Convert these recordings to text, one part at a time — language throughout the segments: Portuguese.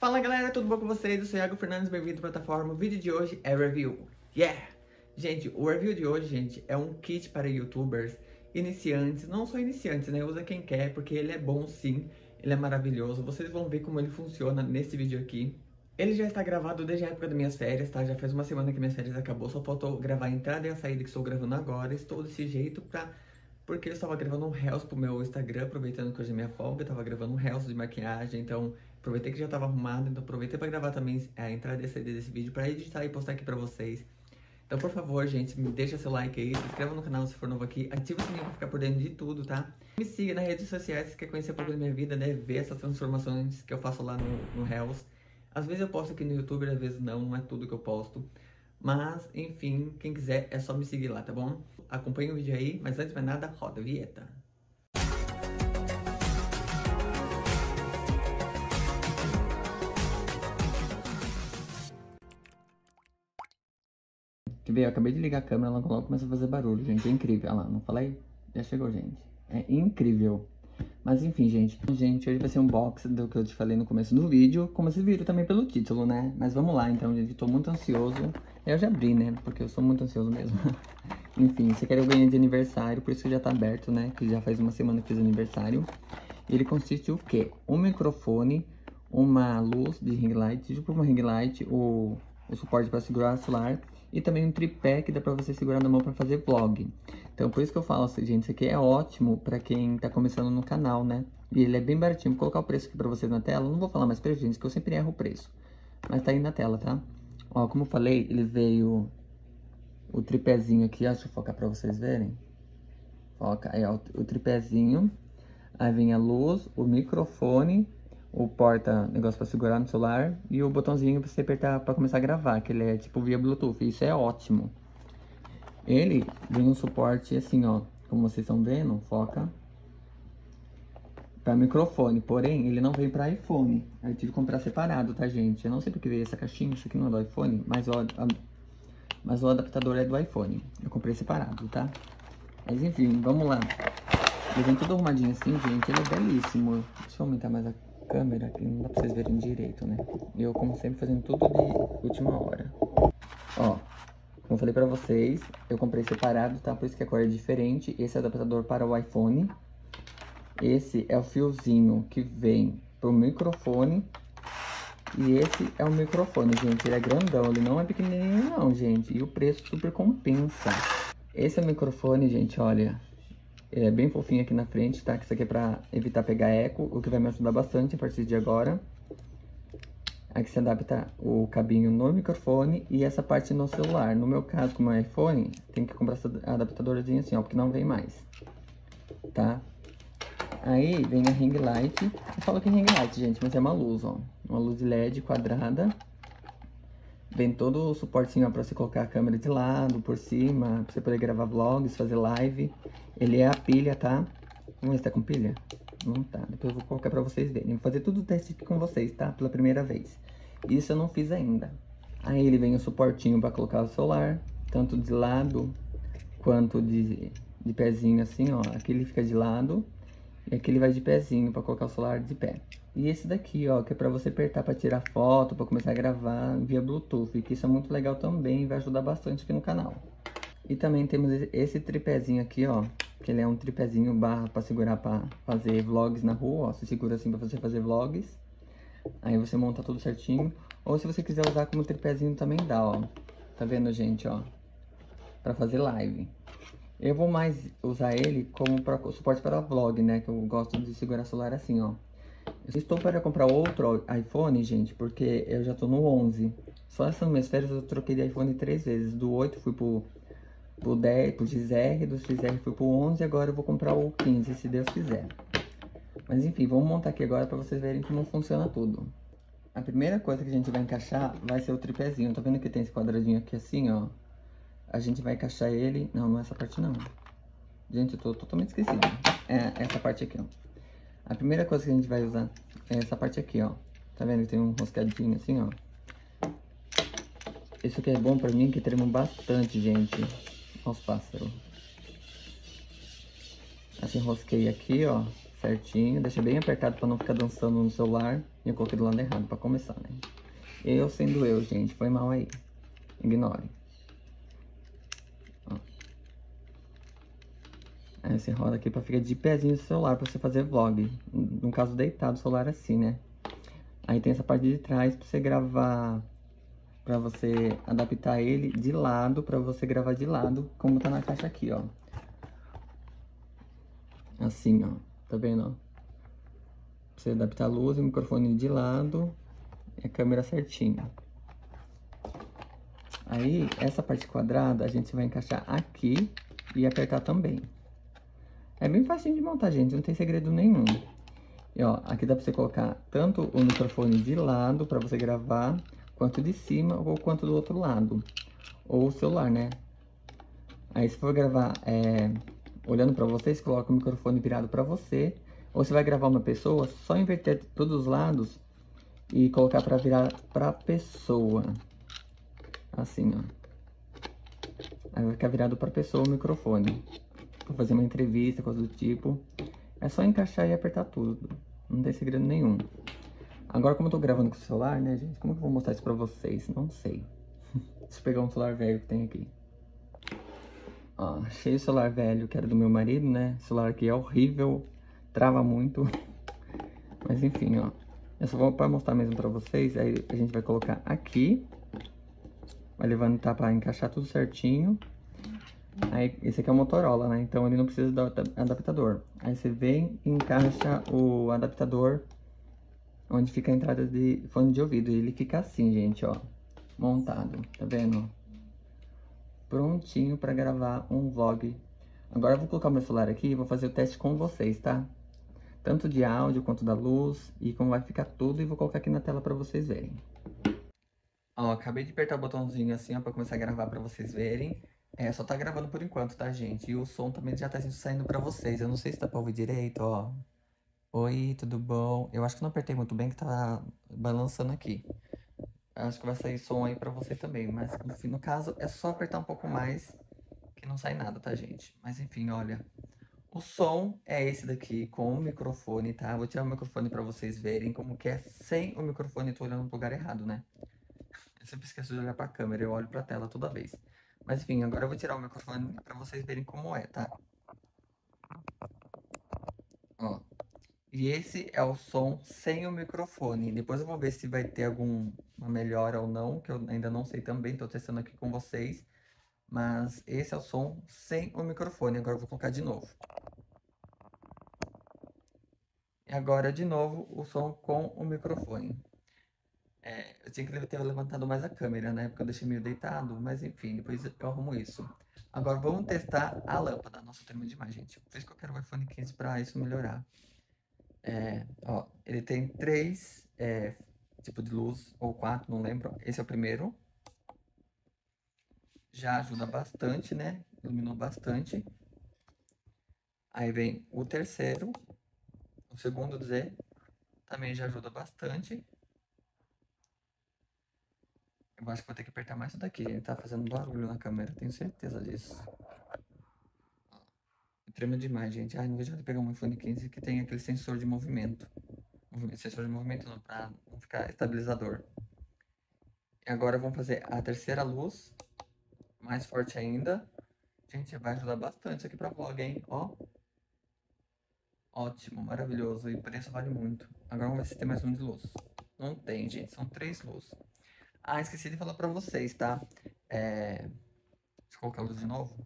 Fala galera, tudo bom com vocês? Eu sou Iago Fernandes, bem-vindo à plataforma. O vídeo de hoje é review. Yeah! Gente, o review de hoje, gente, é um kit para youtubers iniciantes. Não só iniciantes, né? Usa quem quer, porque ele é bom sim. Ele é maravilhoso. Vocês vão ver como ele funciona nesse vídeo aqui. Ele já está gravado desde a época das minhas férias, tá? Já faz uma semana que minhas férias acabou. Só faltou gravar a entrada e a saída que estou gravando agora. Estou desse jeito porque eu estava gravando um Reels pro meu Instagram, aproveitando que hoje é minha folga. Eu estava gravando um Reels de maquiagem, então aproveitei que já estava arrumado. Então aproveitei para gravar também a entrada e a saída desse vídeo, para editar e postar aqui para vocês. Então, por favor, gente, me deixa seu like aí, se inscreva no canal se for novo aqui, ativa o sininho pra ficar por dentro de tudo, tá? Me siga nas redes sociais se quer conhecer um pouco da minha vida, né? Ver essas transformações que eu faço lá no Reels. Às vezes eu posto aqui no YouTube, às vezes não é tudo que eu posto. Mas, enfim, quem quiser é só me seguir lá, tá bom? Acompanha o vídeo aí, mas antes de mais nada, roda a vinheta. Quer ver? Eu acabei de ligar a câmera, ela logo começa a fazer barulho, gente. É incrível. Olha lá, não falei? Já chegou, gente. É incrível. Mas enfim, gente. Gente, hoje vai ser um unboxing do que eu te falei no começo do vídeo. Como vocês viram também pelo título, né? Mas vamos lá, então, gente. Tô muito ansioso. Eu já abri, né? Porque eu sou muito ansioso mesmo. Enfim, esse aqui eu ganhei de aniversário, por isso que já tá aberto, né? Que já faz uma semana que fiz aniversário. Ele consiste o quê? Um microfone, uma luz de ring light, tipo uma ring light, o suporte para segurar o celular e também um tripé que dá para você segurar na mão para fazer vlog. Então por isso que eu falo assim, gente, isso aqui é ótimo para quem tá começando no canal, né? E ele é bem baratinho. Vou colocar o preço aqui para vocês na tela. Não vou falar mais preço, gente, que eu sempre erro o preço. Mas tá aí na tela, tá? Ó, como eu falei, ele veio o tripézinho aqui, ó, deixa eu focar para vocês verem. Foca aí, ó, o tripézinho. Aí vem a luz, o microfone, o negócio para segurar no celular e o botãozinho para você apertar para começar a gravar, que ele é tipo via Bluetooth. Isso é ótimo. Ele vem um suporte assim, ó, como vocês estão vendo, foca, para microfone, porém ele não vem para iPhone. Aí eu tive que comprar separado, tá, gente? Eu não sei porque veio essa caixinha, isso aqui não é do iPhone, mas o adaptador é do iPhone. Eu comprei separado, tá? Mas enfim, vamos lá. Ele vem tudo arrumadinho assim, gente. Ele é belíssimo. Deixa eu aumentar mais a câmera, que não dá pra vocês verem direito, né? E eu, como sempre, fazendo tudo de última hora. Ó, como eu falei pra vocês, eu comprei separado, tá? Por isso que a cor é diferente. Esse é o adaptador para o iPhone. Esse é o fiozinho que vem pro microfone. E esse é o microfone, gente. Ele é grandão, ele não é pequenininho não, gente. E o preço super compensa. Esse é o microfone, gente, olha. Ele é bem fofinho aqui na frente, tá? Que isso aqui é pra evitar pegar eco, o que vai me ajudar bastante a partir de agora. Aqui você adapta o cabinho no microfone e essa parte no celular. No meu caso, como é iPhone, tem que comprar esse adaptadorzinho assim, ó, porque não vem mais, tá? Aí vem a ring light. Eu falo que é ring light, gente, mas é uma luz, ó. Uma luz de LED quadrada. Vem todo o suportinho, ó, pra você colocar a câmera de lado, por cima, pra você poder gravar vlogs, fazer live. Ele é a pilha, tá? Vamos ver se tá com pilha? Não tá, depois eu vou colocar pra vocês verem. Vou fazer tudo o teste aqui com vocês, tá? Pela primeira vez. Isso eu não fiz ainda. Aí ele vem o suportinho pra colocar o celular, tanto de lado quanto de pezinho assim, ó. Aqui ele fica de lado e aqui ele vai de pezinho pra colocar o celular de pé. E esse daqui, ó, que é pra você apertar pra tirar foto, pra começar a gravar via Bluetooth. Que isso é muito legal também e vai ajudar bastante aqui no canal. E também temos esse tripézinho aqui, ó. Que ele é um tripézinho barra pra segurar pra fazer vlogs na rua, ó. Você segura assim pra você fazer vlogs. Aí você monta tudo certinho. Ou se você quiser usar como tripézinho também dá, ó. Tá vendo, gente, ó? Pra fazer live. Eu vou mais usar ele como suporte para vlog, né? Que eu gosto de segurar celular assim, ó. Eu estou para comprar outro iPhone, gente, porque eu já tô no 11. Só essas minhas férias eu troquei de iPhone 3 vezes. Do 8 fui pro 10, pro XR, do XR fui pro 11 e agora eu vou comprar o 15, se Deus quiser. Mas enfim, vamos montar aqui agora para vocês verem como funciona tudo. A primeira coisa que a gente vai encaixar vai ser o tripézinho. Tá vendo que tem esse quadradinho aqui assim, ó? A gente vai encaixar ele... Não, não é essa parte não. Gente, eu tô totalmente esquecido. É essa parte aqui, ó. A primeira coisa que a gente vai usar é essa parte aqui, ó. Tá vendo que tem um roscadinho assim, ó. Isso aqui é bom pra mim, que tremo bastante, gente. Olha os pássaros. Assim, enrosquei aqui, ó. certinho, deixa bem apertado pra não ficar dançando no celular. E eu coloquei do lado errado pra começar, né? Eu sendo eu, gente, foi mal aí. Ignore. Ó. Aí você roda aqui pra ficar de pezinho no celular pra você fazer vlog. No caso, deitado o celular assim, né? Aí tem essa parte de trás pra você gravar, pra você adaptar ele de lado, pra você gravar de lado, como tá na caixa aqui, ó. Assim, ó. Tá vendo, ó? Pra você adaptar a luz e o microfone de lado e a câmera certinho. Aí, essa parte quadrada, a gente vai encaixar aqui e apertar também. É bem facinho de montar, gente, não tem segredo nenhum. E ó, aqui dá pra você colocar tanto o microfone de lado pra você gravar, quanto de cima ou quanto do outro lado. Ou o celular, né? Aí se for gravar olhando pra você, você coloca o microfone virado pra você. Ou você vai gravar uma pessoa, só inverter todos os lados e colocar pra virar pra pessoa. Assim, ó. Aí vai ficar virado pra pessoa o microfone. Pra fazer uma entrevista, coisa do tipo. É só encaixar e apertar tudo. Não tem segredo nenhum. Agora, como eu tô gravando com o celular, né, gente? Como que eu vou mostrar isso pra vocês? Não sei. Deixa eu pegar um celular velho que tem aqui. Ó, achei o celular velho que era do meu marido, né? O celular aqui é horrível, trava muito. Mas enfim, ó. Eu só vou pra mostrar mesmo pra vocês. Aí a gente vai colocar aqui. Vai levantar pra encaixar tudo certinho. Aí, esse aqui é o Motorola, né? Então ele não precisa do adaptador. Aí você vem e encaixa o adaptador onde fica a entrada de fone de ouvido. E ele fica assim, gente, ó. Montado, tá vendo? Prontinho pra gravar um vlog. Agora eu vou colocar meu celular aqui e vou fazer o teste com vocês, tá? Tanto de áudio quanto da luz e como vai ficar tudo. E vou colocar aqui na tela pra vocês verem. Ó, acabei de apertar o botãozinho assim, ó, pra começar a gravar pra vocês verem. Só tá gravando por enquanto, tá, gente? E o som também já tá saindo pra vocês. Eu não sei se dá pra ouvir direito, ó. Oi, tudo bom? Eu acho que não apertei muito bem, que tá balançando aqui. Acho que vai sair som aí pra você também, mas no caso é só apertar um pouco mais que não sai nada, tá, gente? Mas enfim, olha. O som é esse daqui com o microfone, tá? Vou tirar o microfone pra vocês verem como que é sem o microfone. Tô olhando pro lugar errado, né? Eu sempre esqueço de olhar pra câmera, eu olho pra tela toda vez. Mas enfim, agora eu vou tirar o microfone pra vocês verem como é, tá? Ó. E esse é o som sem o microfone. Depois eu vou ver se vai ter alguma melhora ou não, que eu ainda não sei também, tô testando aqui com vocês. Mas esse é o som sem o microfone. Agora eu vou colocar de novo. E agora de novo o som com o microfone. Eu tinha que ter levantado mais a câmera, né? Porque eu deixei meio deitado, mas enfim, depois eu arrumo isso. Agora vamos testar a lâmpada. Nossa, eu tremo demais, gente. Por isso que eu quero o iPhone 15 para isso melhorar. Ó, ele tem três tipos de luz, ou quatro, não lembro. Esse é o primeiro. Já ajuda bastante, né? Iluminou bastante. Aí vem o terceiro. O segundo dizer, também já ajuda bastante. Eu acho que vou ter que apertar mais isso daqui, gente. Tá fazendo barulho na câmera, tenho certeza disso. Trema demais, gente. Ai, não vejo a hora de pegar um iPhone 15 que tem aquele sensor de movimento. Sensor de movimento não, pra não ficar estabilizador. E agora vamos fazer a terceira luz, mais forte ainda. Gente, vai ajudar bastante isso aqui pra vlog, hein? Ó. Ótimo, maravilhoso. E o preço vale muito. Agora vamos ver se tem mais um de luz. Não tem, gente. São três luzes. Ah, esqueci de falar pra vocês, tá? Deixa eu colocar a luz de novo.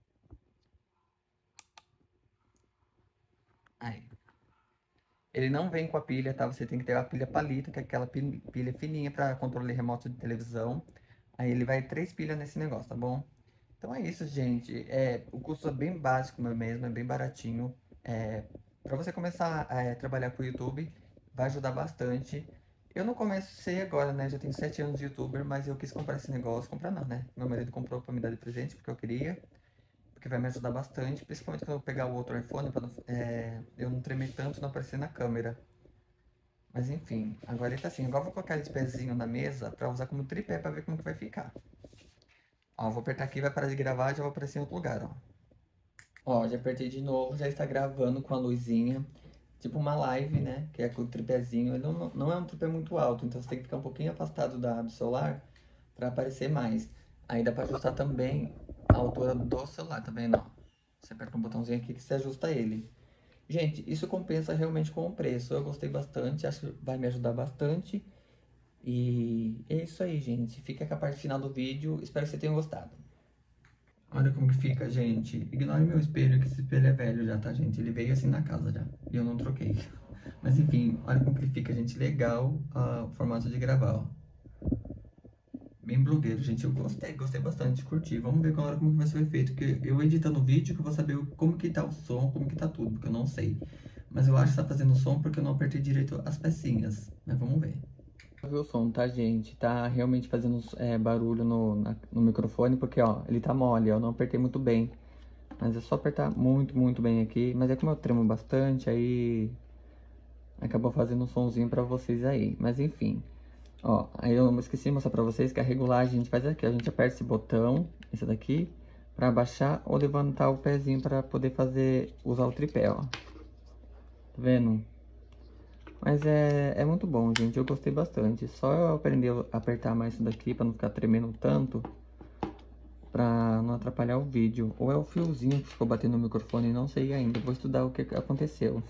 Aí. Ele não vem com a pilha, tá? Você tem que ter a pilha palito, que é aquela pilha fininha para controle remoto de televisão. Aí ele vai três pilhas nesse negócio, tá bom? Então é isso, gente. O custo é bem básico mesmo, é bem baratinho. Para você começar a trabalhar com o YouTube, vai ajudar bastante. Eu não comecei agora, né? Já tenho 7 anos de YouTuber, mas eu quis comprar esse negócio. Comprar não, né? Meu marido comprou para me dar de presente, porque eu queria. Porque vai me ajudar bastante, principalmente quando eu pegar o outro iPhone, para eu não tremer tanto e não aparecer na câmera. Mas enfim, agora ele tá assim. Agora eu vou colocar ele de pezinho na mesa pra usar como tripé pra ver como que vai ficar. Ó, vou apertar aqui, vai parar de gravar e já vou aparecer em outro lugar, ó. Ó, já apertei de novo, já está gravando com a luzinha. tipo uma live, né? Que é com o tripézinho. Ele não é um tripé muito alto, então você tem que ficar um pouquinho afastado do celular pra aparecer mais. Aí dá pra ajustar também a altura do celular, tá vendo? Ó, você aperta um botãozinho aqui que você ajusta ele. Gente, isso compensa realmente com o preço. Eu gostei bastante, acho que vai me ajudar bastante. E é isso aí, gente. Fica com a parte final do vídeo. Espero que você tenha gostado. Olha como que fica, gente. Ignore meu espelho, que esse espelho é velho já, tá, gente? Ele veio assim na casa já. E eu não troquei. Mas enfim, olha como que ele fica, gente. Legal o formato de gravar, ó. Bem blogueiro, gente. Eu gostei bastante, curti. Vamos ver agora como que vai ser o efeito. Porque eu editando o vídeo que eu vou saber como que tá o som, como que tá tudo, porque eu não sei. Mas eu acho que tá fazendo som porque eu não apertei direito as pecinhas. Mas vamos ver. Ouviu o som, tá, gente? Tá realmente fazendo barulho no microfone, porque, ó, ele tá mole, eu não apertei muito bem. Mas é só apertar muito, muito bem aqui. Mas é como eu tremo bastante, aí acabou fazendo um sonzinho pra vocês aí. Mas enfim, ó, aí eu esqueci de mostrar pra vocês que a regulagem a gente faz aqui. A gente aperta esse botão, esse daqui, pra abaixar ou levantar o pezinho pra poder usar o tripé, ó. Tá vendo? Mas é muito bom, gente. Eu gostei bastante. Só eu aprender a apertar mais isso daqui pra não ficar tremendo tanto. Pra não atrapalhar o vídeo. Ou é o fiozinho que ficou batendo no microfone, não sei ainda. Vou estudar o que aconteceu.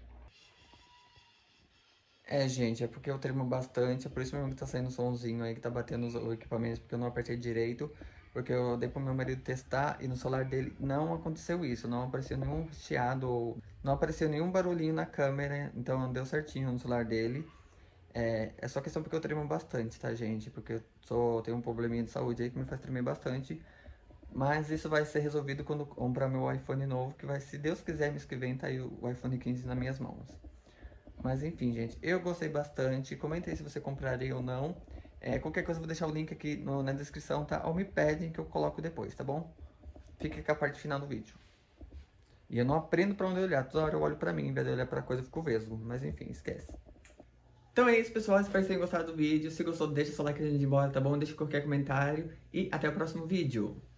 É, gente, é porque eu tremo bastante. É por isso mesmo que tá saindo somzinho aí, que tá batendo os equipamentos. Porque eu não apertei direito. Porque eu dei pro meu marido testar e no celular dele não aconteceu isso. Não apareceu nenhum chiado ou não apareceu nenhum barulhinho na câmera. Então deu certinho no celular dele. É só questão porque eu tremo bastante, tá, gente? Porque eu tenho um probleminha de saúde aí que me faz tremer bastante. Mas isso vai ser resolvido quando comprar meu iPhone novo, que vai, se Deus quiser, mês que vem tá aí o iPhone 15 nas minhas mãos. Mas enfim, gente, eu gostei bastante. Comenta aí se você compraria ou não. Qualquer coisa eu vou deixar o link aqui na descrição, tá? Ou me pedem que eu coloco depois, tá bom? Fica com a parte final do vídeo. E eu não aprendo pra onde olhar, toda hora eu olho pra mim, em vez de olhar pra coisa eu fico vesgo. Mas enfim, esquece. Então é isso, pessoal. Espero que tenham gostado do vídeo. Se gostou, deixa seu like antes de ir embora, tá bom? Deixa qualquer comentário. E até o próximo vídeo.